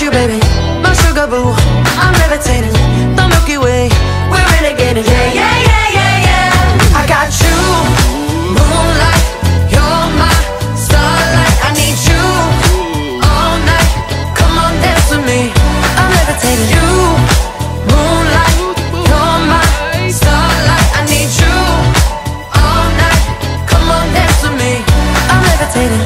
you, baby, my sugar boo. I'm levitating, the Milky Way, we're renegading. Yeah, yeah, yeah, yeah, yeah. I got you, moonlight, you're my starlight. I need you all night. Come on, dance with me. I'm levitating. You, moonlight, you're my starlight. I need you all night. Come on, dance with me. I'm levitating.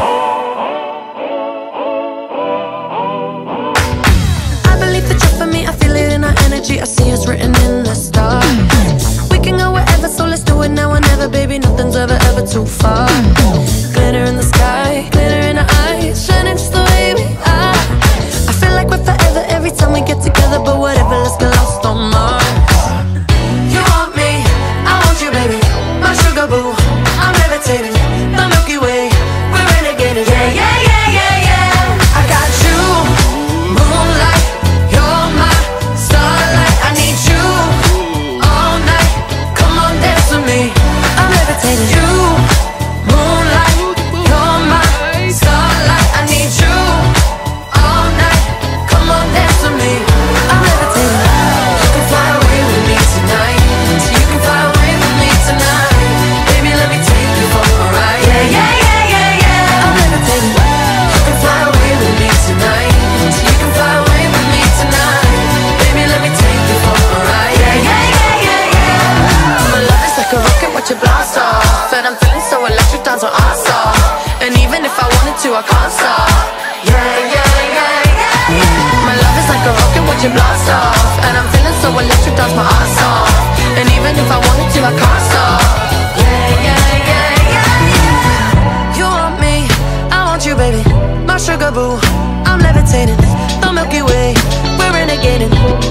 I see us written in the stars. We can go wherever, so let's do it now or never. Baby, nothing's ever, ever too far. Glitter in the sky, glitter in our eyes, shining just the way we are. I feel like we're forever every time we get together. But whatever, let's get lost on Mars. You want me, I want you, baby, my sugar boo. I'm levitating, the Milky Way, we're renegading. Yeah, yeah, yeah, yeah, yeah. I got you, moonlight, you're my starlight. I need you all night. Come on, dance with me. I'm levitating. You, moonlight, you're my starlight. I need you all night. Come on, dance with me. I'm levitating. You can fly away with me tonight. So you can fly away with me tonight. Baby, let me take you for a ride. Yeah, yeah, yeah, yeah, yeah. I'm levitating. You can fly away with me tonight. So you can fly away with me tonight. Baby, let me take you for a ride. Yeah, yeah, yeah, yeah, yeah. My love is like a rocket, watch it blast off. And I'm feeling so electric, dance on awesome. And even if I wanted to, I can't stop. Yeah, yeah, yeah, yeah, yeah. My love is like a rocket, watch it blast off. And I'm feeling so electric, dance my ass off. And even if I wanted to, I can't stop. Yeah, yeah, yeah, yeah, yeah. You want me, I want you, baby, my sugar boo. I'm levitating, the Milky Way, we're renegading.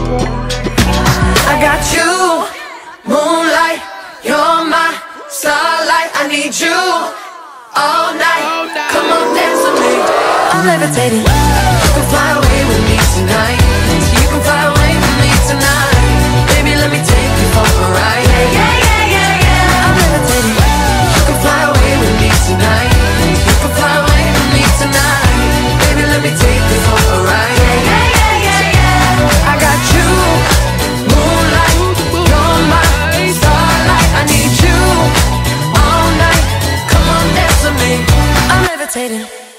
I got you, moonlight, you're my starlight. I need you all night. Come on, dance with me. I'm levitating. You can fly away with me tonight. You can fly away with me tonight. Baby, let me take you for a ride. Yeah, yeah, yeah, yeah, yeah. I'm levitating. You can fly away with me tonight. You can fly away with me tonight. Baby, let me take you for a ride. Yeah, yeah, yeah, yeah, yeah. I got you, moonlight, you're my starlight. I need you all night. Come on, dance with me. I'm levitating.